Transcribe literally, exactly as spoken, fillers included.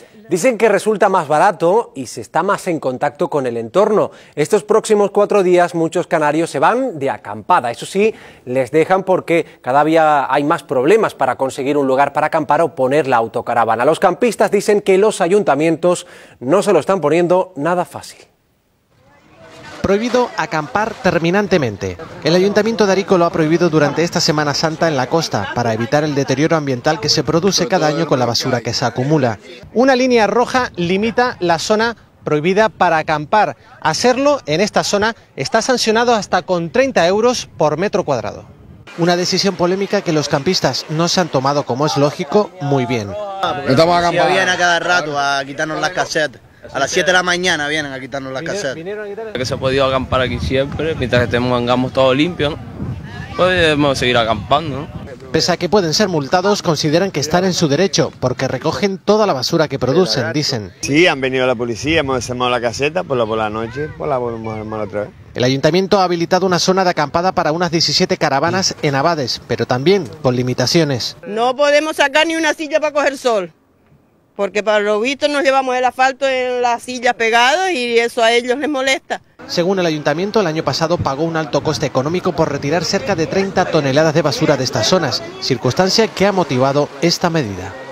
Dicen que resulta más barato y se está más en contacto con el entorno. Estos próximos cuatro días muchos canarios se van de acampada. Eso sí, les dejan porque cada día hay más problemas para conseguir un lugar para acampar o poner la autocaravana. Los campistas dicen que los ayuntamientos no se lo están poniendo nada fácil. Prohibido acampar terminantemente. El Ayuntamiento de Arico lo ha prohibido durante esta Semana Santa en la costa para evitar el deterioro ambiental que se produce cada año con la basura que se acumula. Una línea roja limita la zona prohibida para acampar. Hacerlo en esta zona está sancionado hasta con treinta euros por metro cuadrado. Una decisión polémica que los campistas no se han tomado, como es lógico, muy bien. Estamos acampando. Si vienen a cada rato a quitarnos las casetas. A las siete de la mañana vienen a quitarnos las casetas. Que se ha podido acampar aquí siempre, mientras que tengamos todo limpio, ¿no? Podemos seguir acampando, ¿no? Pese a que pueden ser multados, consideran que están en su derecho, porque recogen toda la basura que producen, dicen. Sí, han venido la policía, hemos desarmado la caseta, por la, por la noche, pues la volvemos a armar otra vez. El ayuntamiento ha habilitado una zona de acampada para unas diecisiete caravanas en Abades, pero también con limitaciones. No podemos sacar ni una silla para coger sol, porque para lo visto nos llevamos el asfalto en las sillas pegadas y eso a ellos les molesta. Según el ayuntamiento, el año pasado pagó un alto coste económico por retirar cerca de treinta toneladas de basura de estas zonas, circunstancia que ha motivado esta medida.